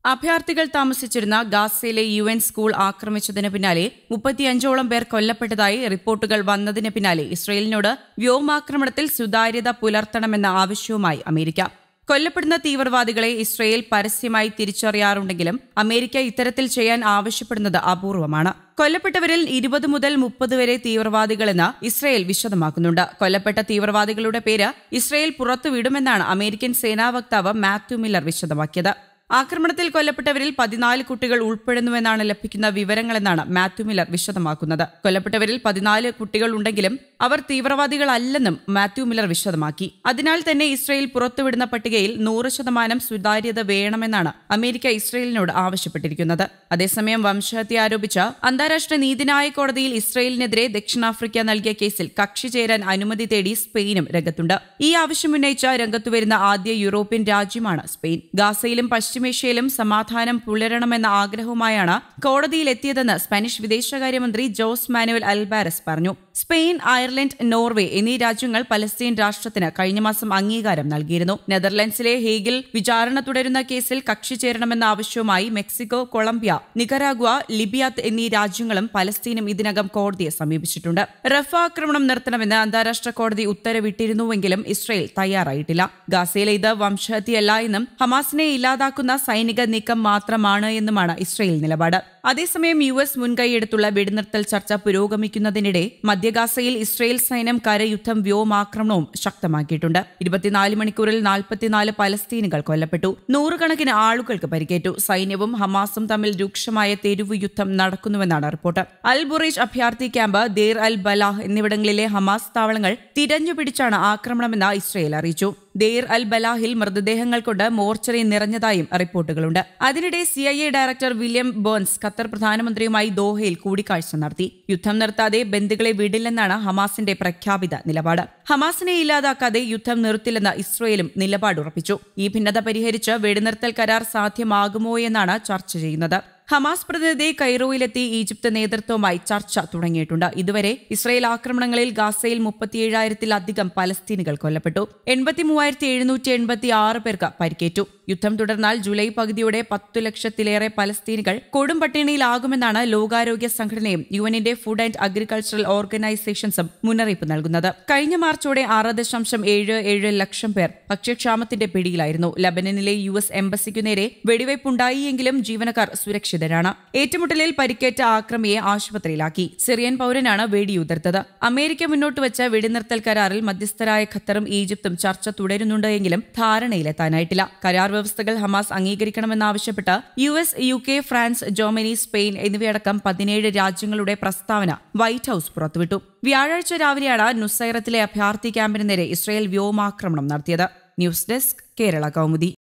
അഭയാർത്ഥികൾ താമസിച്ചിരുന്ന ഗാസയിലെ UN school ആക്രമിച്ചതിന് പിന്നാലെ 35ഓളം പേർ കൊല്ലപ്പെട്ടതായി റിപ്പോർട്ടുകൾ വന്നതിന് പിന്നാലെ ഇസ്രയേലിനോട് വ്യോമാക്രമണത്തിൽ സുതാര്യത പുലർത്തണമെന്ന ആവശ്യവുമായി അമേരിക്ക. കൊല്ലപ്പെടുന്ന തീവ്രവാദികളെ ഇസ്രയേൽ പരസ്യമായി തിരിച്ചറിയാറുണ്ടെങ്കിലും അമേരിക്ക ഇത്തരത്തിൽ ചെയ്യാൻ ആവശ്യപ്പെടുന്നത് അപൂർവമാണ്. കൊല്ലപ്പെട്ടവരിൽ 20 മുതൽ 30 വരെ തീവ്രവാദികളെന്ന് ഇസ്രയേൽ വിശദമാക്കുന്നുണ്ട്. കൊല്ലപ്പെട്ട തീവ്രവാദികളുടെ പേര് ഇസ്രയേൽ പുറത്തുവിടുമെന്നാണ് അമേരിക്കൻ സേനാ വക്താവ് മാത്യു മില്ലർ വിശദമാക്കിയത്. ആക്രമണത്തിൽ കൊല്ലപ്പെട്ടവരിൽ 14 കുട്ടികൾ ഉൾപ്പെടുന്നുവെന്നാണ് ലഭിക്കുന്ന വിവരങ്ങളെന്നാണ് മാത്യു മില്ലർ വിശദമാക്കുന്നത്. കൊല്ലപ്പെട്ടവരിൽ 14 കുട്ടികൾ ഉണ്ടെങ്കിലും അവർ തീവ്രവാദികളല്ലെന്നും മാത്യു മില്ലർ വിശദമാക്കി. അതിനാൽ തന്നെ ഇസ്രയേൽ പുറത്തുവിടുന്ന പട്ടികയിൽ 100% സുതാര്യത വേണമെന്നാണ് അമേരിക്ക ഇസ്രയേലിനോട് ആവശ്യപ്പെട്ടിരിക്കുന്നത്. അതേസമയം വംശഹത്യ ആരോപിച്ച് അന്താരാഷ്ട്ര നീതിന്യായ കോടതിയിൽ ഇസ്രയേലിനെതിരെ ദക്ഷിണാഫ്രിക്ക നൽകിയ കേസിൽ കക്ഷി ചേരാൻ അനുമതി തേടി സ്പെയിനും രംഗത്തുണ്ട്. ഈ ആവശ്യമുന്നയിച്ച രംഗത്തുവരുന്ന ആദ്യ യൂറോപ്യൻ രാജ്യമാണ് സ്പെയിൻ. ഗാസയിലും പശ്ചിമേഷ്യയിലും സമാധാനം പുലരണമെന്ന ആഗ്രഹവുമായാണ് കോടതിയിലെത്തിയതെന്ന് സ്പാനിഷ് വിദേശകാര്യമന്ത്രി ജോസ് മാനുവൽ അൽബാരസ് പറഞ്ഞു. സ്പെയിൻ, അയർലൻഡ്, നോർവേ എന്നീ രാജ്യങ്ങൾ പലസ്തീൻ രാഷ്ട്രത്തിന് കഴിഞ്ഞ മാസം അംഗീകാരം നൽകിയിരുന്നു. നെതർലൻഡ്സിലെ ഹേഗിൽ വിചാരണ തുടരുന്ന കേസിൽ കക്ഷി ചേരണമെന്ന ആവശ്യവുമായി മെക്സിക്കോ, കൊളംബിയ, നിക്കരാഗ്വ, ലിബിയ എന്നീ രാജ്യങ്ങളും പലസ്തീനും ഇതിനകം കോടതിയെ സമീപിച്ചിട്ടുണ്ട്. റഫ ആക്രമണം നിർത്തണമെന്ന് അന്താരാഷ്ട്ര കോടതി ഉത്തരവിട്ടിരുന്നുവെങ്കിലും ഇസ്രയേൽ തയ്യാറായിട്ടില്ല. ഗാസയിലെ ഇത് വംശഹത്യയല്ല എന്നും ഹമാസിനെ ഇല്ലാതാക്കുന്ന സൈനിക നീക്കം മാത്രമാണ് എന്നുമാണ് ഇസ്രയേൽ നിലപാട്. അതേസമയം US മുൻകൈയെടുത്തുള്ള വെടിനിർത്തൽ ചർച്ച പുരോഗമിക്കുന്നതിനിടെ മധ്യഗാസയിൽ ഇസ്രയേൽ സൈന്യം കരയുദ്ധം വ്യോമാക്രമണവും ശക്തമാക്കിയിട്ടുണ്ട്. 24 മണിക്കൂറിൽ 44 പലസ്തീനുകൾ കൊല്ലപ്പെട്ടു. 100 കണക്കിന് ആളുകൾക്ക് പരിക്കേറ്റു. സൈന്യവും ഹമാസും തമ്മിൽ രൂക്ഷമായ തെരുവു യുദ്ധം നടക്കുന്നുവെന്നാണ് റിപ്പോർട്ട്. അൽ ബുറൈജ് അഭയാർത്ഥി ക്യാമ്പ്, ദേർ അൽ ബലാഹ് എന്നിവിടങ്ങളിലെ ഹമാസ് താവളങ്ങൾ തിരഞ്ഞുപിടിച്ചാണ് ആക്രമണമെന്ന് ഇസ്രയേൽ അറിയിച്ചു. ദേർ അൽ ബലാഹിൽ മൃതദേഹങ്ങൾ കൊണ്ട് മോർച്ചറി നിറഞ്ഞതായും റിപ്പോർട്ടുകളുണ്ട്. അതിനിടെ CIA director William Burns Qatar പ്രധാനമന്ത്രിയുമായി ദോഹയിൽ കൂടിക്കാഴ്ച നടത്തി. യുദ്ധം നിർത്താതെ ബന്ദികളെ വിടില്ലെന്നാണ് ഹമാസിന്റെ പ്രഖ്യാപിത നിലപാട്. ഹമാസിനെ ഇല്ലാതാക്കാതെ യുദ്ധം നിർത്തില്ലെന്ന് ഇസ്രയേലും നിലപാടുറപ്പിച്ചു. ഈ ഭിന്നത പരിഹരിച്ച് വെടിനിർത്തൽ കരാർ സാധ്യമാകുമോയെന്നാണ് ചർച്ച ചെയ്യുന്നത്. ഹമാസ് പ്രതിനിധി കൈറോയിലെത്തി ഈജിപ്ത് നേതൃത്വവുമായി ചർച്ച തുടങ്ങിയിട്ടുണ്ട്. ഇതുവരെ ഇസ്രയേൽ ആക്രമണങ്ങളിൽ ഗാസയിൽ 37,000-ത്തിലധികം പലസ്തീനുകൾ കൊല്ലപ്പെട്ടു. 83,786 പേർക്ക് പരിക്കേറ്റു. യുദ്ധം തുടർന്നാൽ ജൂലൈ പകുതിയോടെ 10 ലക്ഷത്തിലേറെ പലസ്തീനുകൾ കൊടും പട്ടിണിയിലാകുമെന്നാണ് ലോകാരോഗ്യ സംഘടനയും UNന്റെ ഫുഡ് ആൻഡ് അഗ്രികൾച്ചറൽ ഓർഗനൈസേഷൻസും മുന്നറിയിപ്പ് നൽകുന്നത്. കഴിഞ്ഞ മാർച്ചോടെ 6.77 ലക്ഷം പേർ ഭക്ഷ്യക്ഷാമത്തിന്റെ പിടിയിലായിരുന്നു. ലബനനിലെ US എംബസിക്കു നേരെ വെടിവയ്പുണ്ടായിയെങ്കിലും ജീവനക്കാർ സുരക്ഷിതരാണ്. ഏറ്റുമുട്ടലിൽ പരിക്കേറ്റ ആക്രമിയെ ആശുപത്രിയിലാക്കി. സിറിയൻ പൌരനാണ് വെടിയുതിർത്തത്. അമേരിക്ക മുന്നോട്ടുവച്ച വെടിനിർത്തൽ കരാറിൽ മധ്യസ്ഥരായ ഖത്തറും ഈജിപ്തും ചർച്ച തുടരുന്നുണ്ട് എങ്കിലും ധാരണയിലെത്താനായിട്ടില്ല. കരാർ വ്യവസ്ഥകൾ ഹമാസ് അംഗീകരിക്കണമെന്നാവശ്യപ്പെട്ട് US, UK, France, Germany, Spain എന്നിവയടക്കം 17 രാജ്യങ്ങളുടെ പ്രസ്താവന വൈറ്റ് ഹൌസ് പുറത്തുവിട്ടു. വ്യാഴാഴ്ച രാവിലെയാണ് നുസൈറത്തിലെ അഭയാർത്ഥി ക്യാമ്പിന് നേരെ ഇസ്രയേൽ വ്യോമാക്രമണം നടത്തിയത്. News desk, Kerala Kaumudi.